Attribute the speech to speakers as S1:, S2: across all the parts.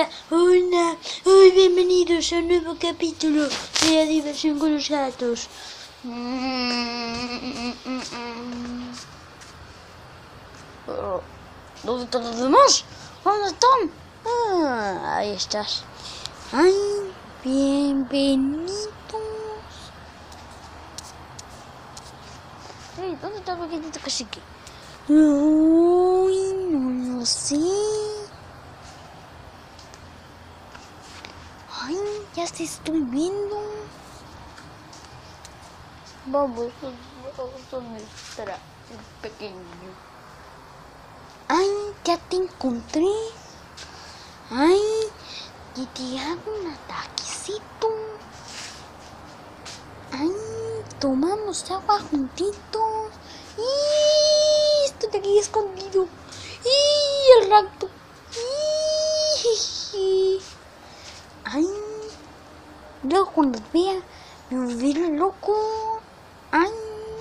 S1: Hola, bienvenidos a un nuevo capítulo de la diversión con los gatos. ¿Dónde están los demás? ¿Dónde están? Ahí estás. Ay, bienvenidos. ¿Dónde está el pequeñito cacique? Uy, no lo sé. Ay, ya te estoy viendo. Vamos, ¿dónde estará el pequeño? Ay, ya te encontré. Ay, y te hago un ataquecito. Ay, tomamos agua juntitos. ¡Y! Estoy aquí escondido. ¡Y! El rato. ¡Y! Ay, luego cuando vea, me volveré loco. Ay.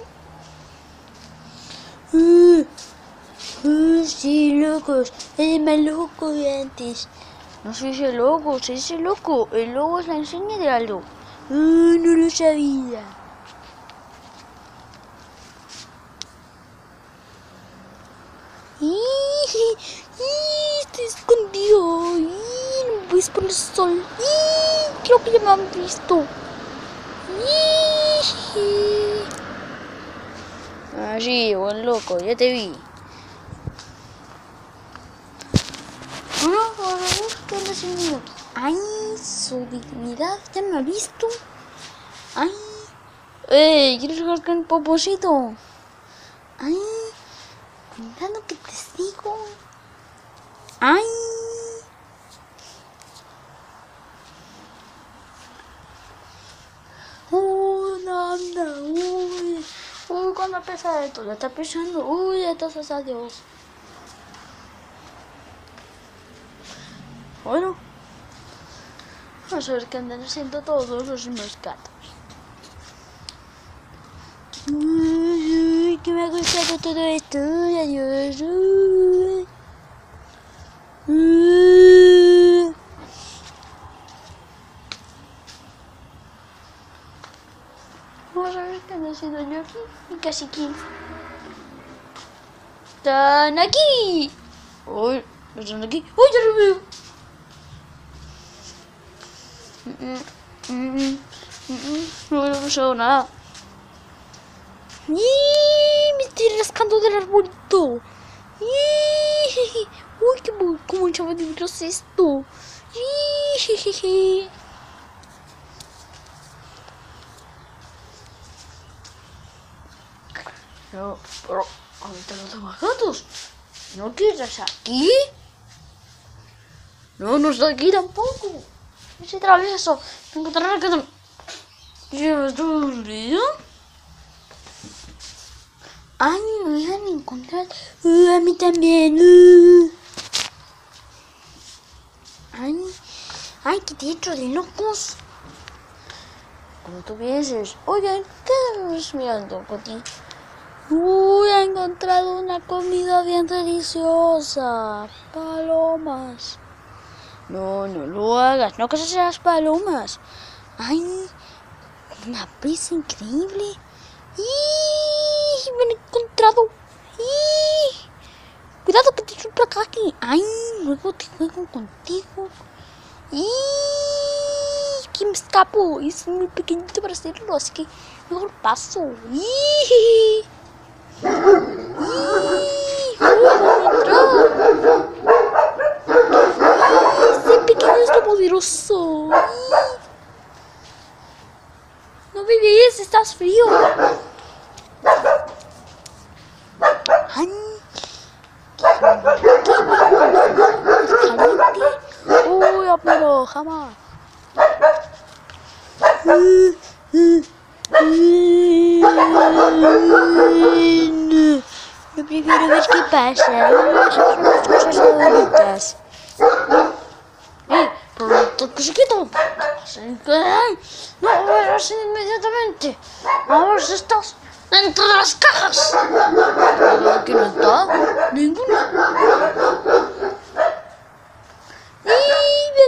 S1: Sí, locos. Es más loco de antes. No soy ese loco, soy ese loco. El lobo es la enseña de algo. No lo sabía. Estoy escondido. No me voy por el sol. Creo que ya me han visto. Sí, buen loco, ya te vi. Ahora ¿qué anda haciendo aquí? Ay, su dignidad, ya me ha visto. Ay, ¿quieres jugar con el poposito? Ay, cuidado que te sigo. Ay. Anda, uy, cuando pesa esto, ya está pesando, entonces adiós. Bueno, vamos a ver qué andan haciendo todos los demás gatos. Que me ha gustado todo esto, adiós. Vamos a ver qué anda haciendo yo aquí y casi aquí. ¡Están aquí! ¡Uy! ¿No están aquí? ¡Uy, ya lo veo! No me ha pasado nada. Me estoy rascando del arbolito. Uy, cómo echaba de veros esto. No, pero ¿dónde están los demás gatos? ¿No quieres aquí? No está aquí tampoco. Ese travieso. Me encontraré que ¿llevas todo el día? Ay, me voy a encontrar. A mí también. Ay, que te echo de locos. Como tú pienses. Oigan, ¿qué estás mirando, Coti? He encontrado una comida bien deliciosa. Palomas. No lo hagas. No cojas las palomas. Ay, una presa increíble. Me han encontrado. Cuidado que te chupa aquí. Ay, luego te juego contigo. Que me escapo. Es muy pequeñito para hacerlo, así que mejor paso. Ese pequeño es lo poderoso. No me ves, estás frío. Ay, pero jamás. Yo prefiero ver qué pasa. Son las cosas favoritas. Pero que se quieto. No verás inmediatamente. Ahora estás dentro de las cajas. ¿Quién no está? Ninguna.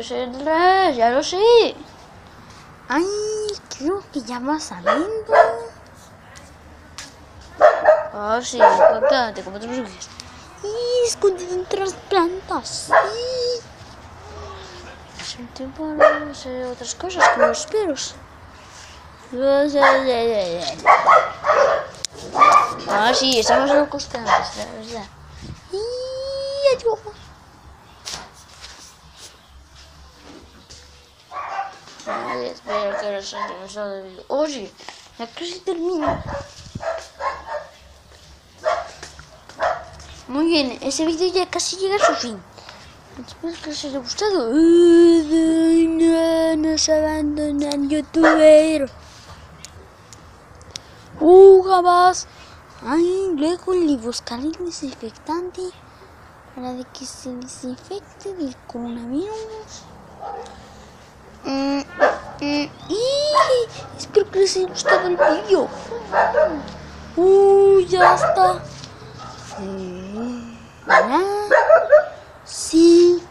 S1: es el 3, ya lo sé. Ay, creo que ya va saliendo. Ah, sí, espérate, ¿cómo te lo subes? Y escondido entre las plantas. Es un tiempo para hacer otras cosas como los perros. Ah, sí, estamos locos antes, la verdad. Y adiós. Vale, espero que los haya gustado el vídeo. Oye, ya casi termina. Muy bien, ese vídeo ya casi llega a su fin. Espero que os haya gustado. No nos abandonan, youtuber. Jamás. Ay, luego le buscaré el desinfectante para de que se desinfecte del coronavirus. Espero que les haya gustado el vídeo. Ya está. Sí.